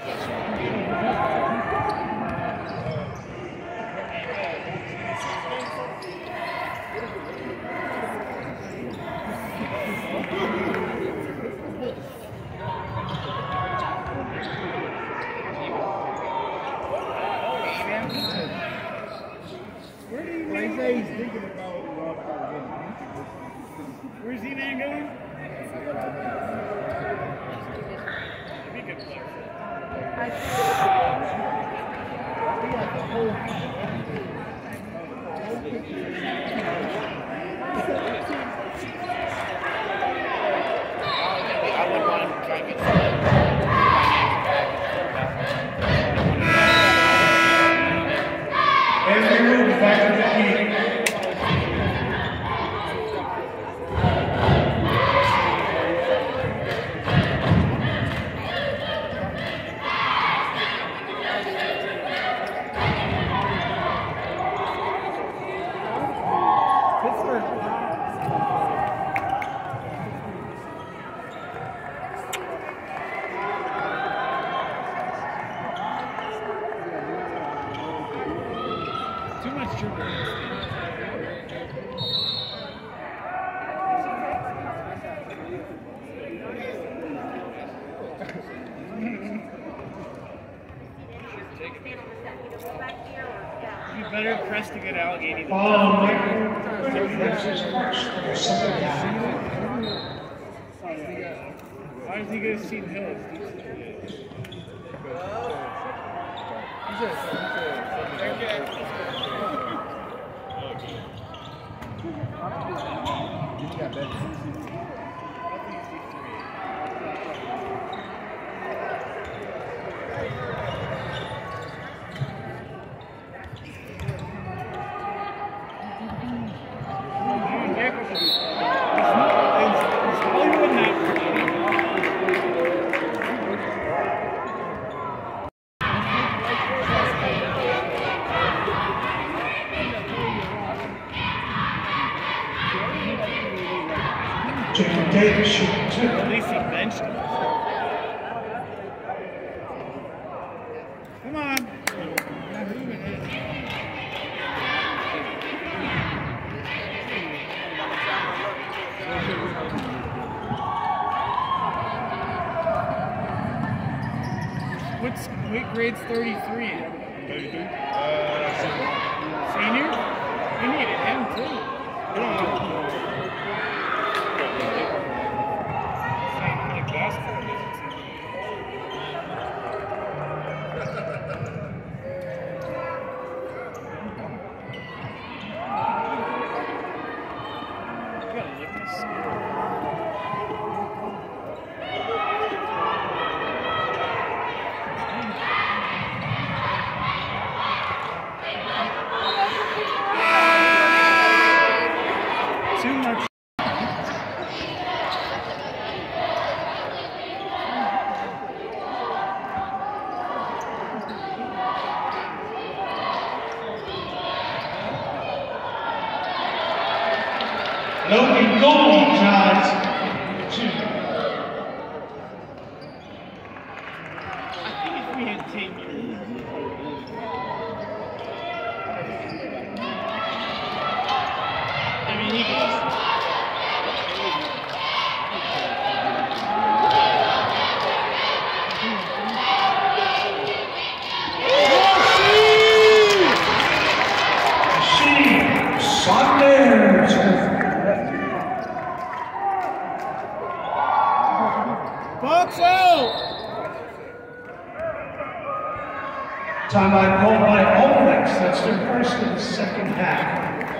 Where's E-Man going? I would want to try and get As we move back to the heat. too much sugar. You better press to get Allegheny. Why does he go to Seton Hills? Davis should too. At least he benched him. Come on. Not moving it. What grade's 33 in? 33? Senior? You needed him too. I don't know. Too much. Logan Goldie tries two. I think if we had 10 years. I mean, he could just. Box out! Timeout called by Allderdice. That's their first in the second half.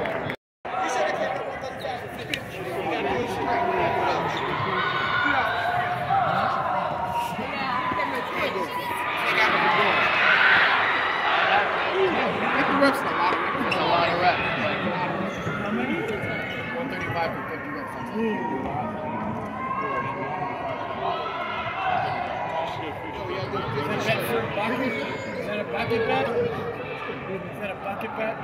That's a lot of reps. How many? 135 for 50 reps. Is that a bucket bet? Is that a bucket bet?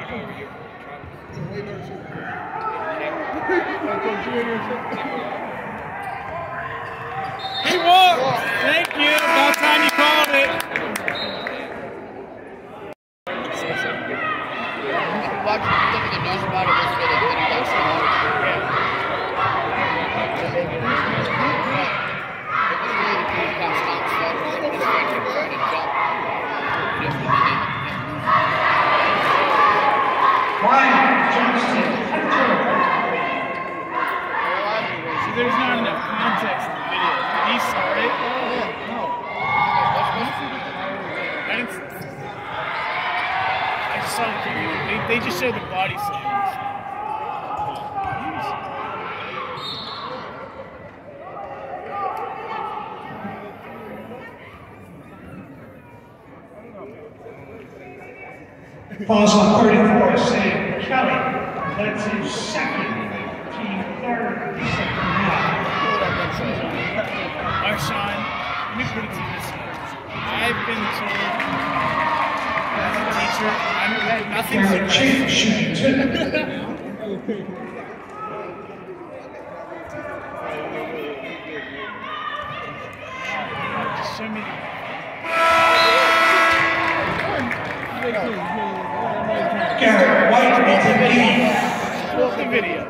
He won! Thank you. About time you called it. watch the news about it yesterday that he got shot. Yeah. He got stopped stuff. His friend kept trying to jump. Ryan Johnston, See, there's not enough context in the video. Did he start it? No. I didn't. I just saw the video. They just showed the body slams. falls on 34, Sam Kelly. That's his second, team third, second half. Marshawn, let me put it to you this way. I've been told as a teacher, nothing's Garrett Chief shooting two. Just show me. Garrett White with the lead. Pull up the video.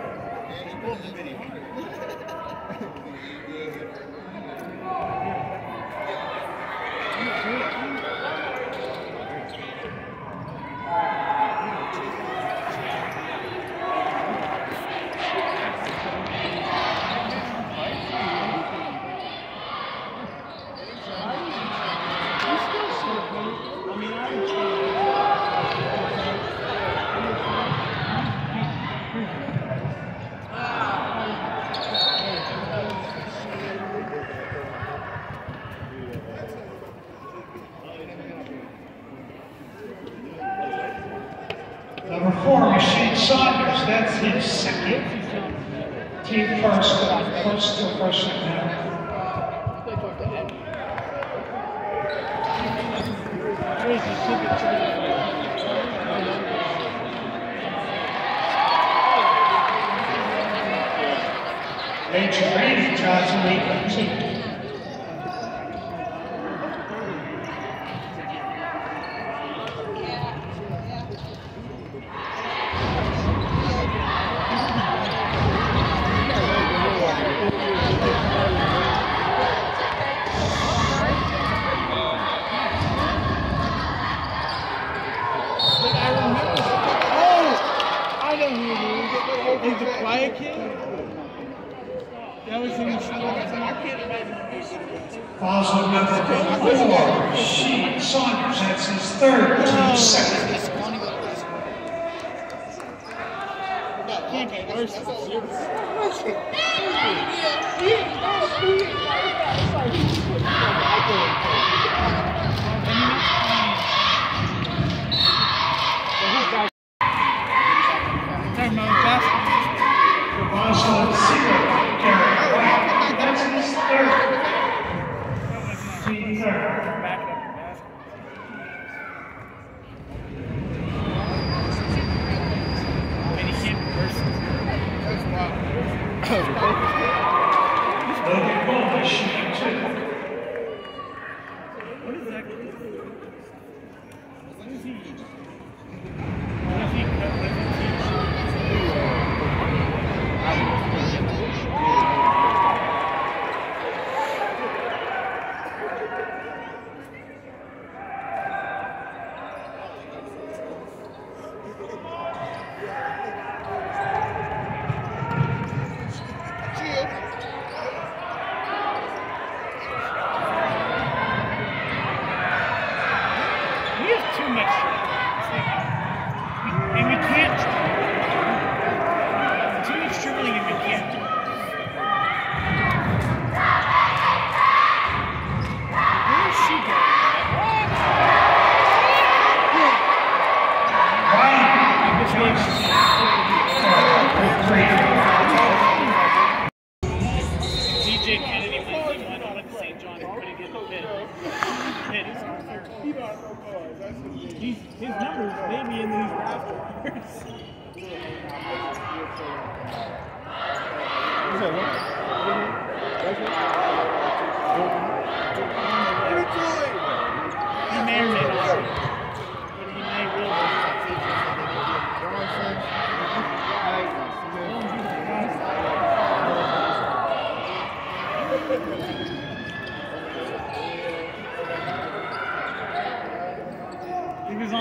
Number 4, Machine Saunders. That's his second. Team first, close to first and half. Major Randy Johnson, 8-2. Is the quiet kid? That was in the store. Falls on number 4, Machine Saunders. That's his third, team second. Can't get worse than Falls on 0, Garrett White. That's his third. Team third. Logan Bowman shooting 2. What is that? What is he? His numbers may be in these rafters. He may or may not. But he may realize.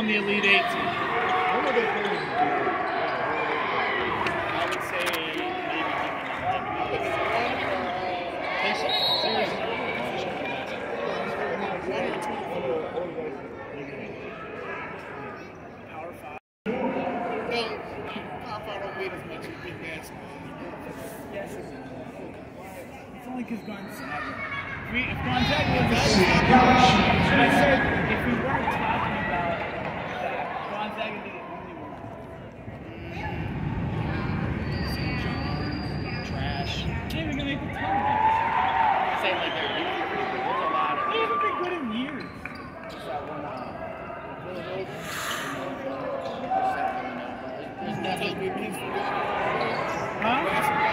on the Elite 8 team. When are they playing? I would say maybe. Power 5. Pop out don't wait as much as big basketball. Yes. It's only because Gonzaga. If Gonzaga was out, I said if we weren't talking about that, Gonzaga did it only once. Trash. They're even gonna make the tournament. Say like they're usually pretty good. There's a lot of. They haven't been good in years. There's that one. There's nothing we miss. Huh?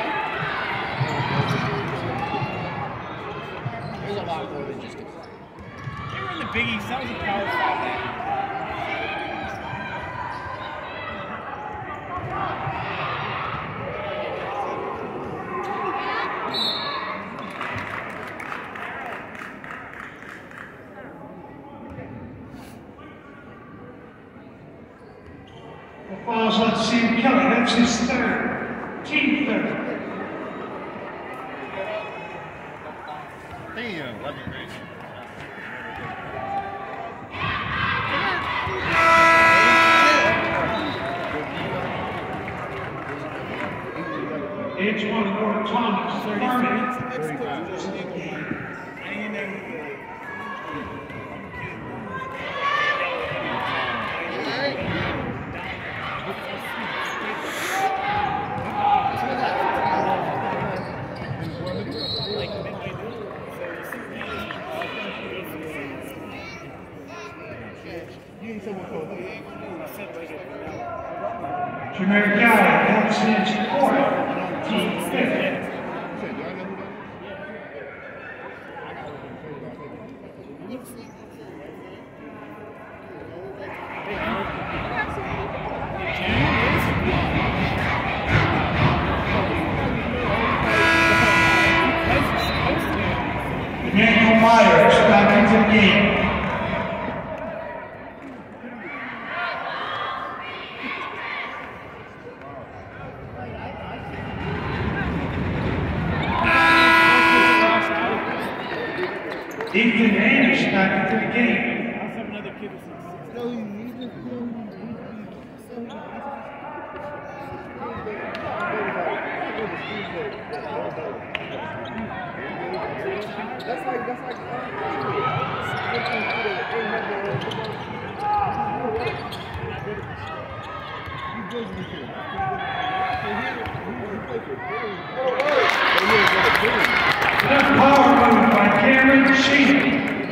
There's a lot more than just a play. They were in the Big East. That was a Power 5 game. The fouls on Sam Kelly, that's his third. Team third. Damn, that'd be crazy. It's one for Thomas. 30 Harmon. 35. Jameer Kelly, that's his fourth. Team fifth. Daniel Myers back into the game. Ethan Anderson back into the game. I also have another kid who's 6. Left power move by Cameron Sheehan.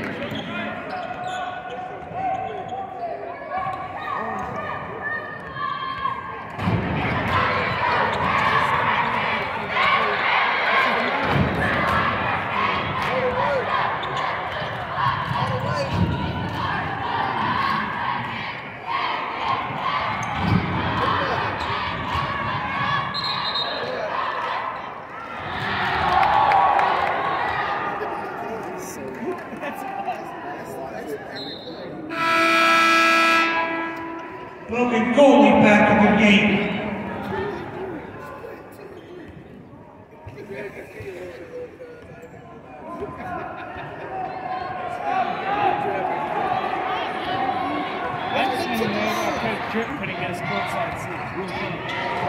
Logan Goldie back in the game. drip putting us courtside seats.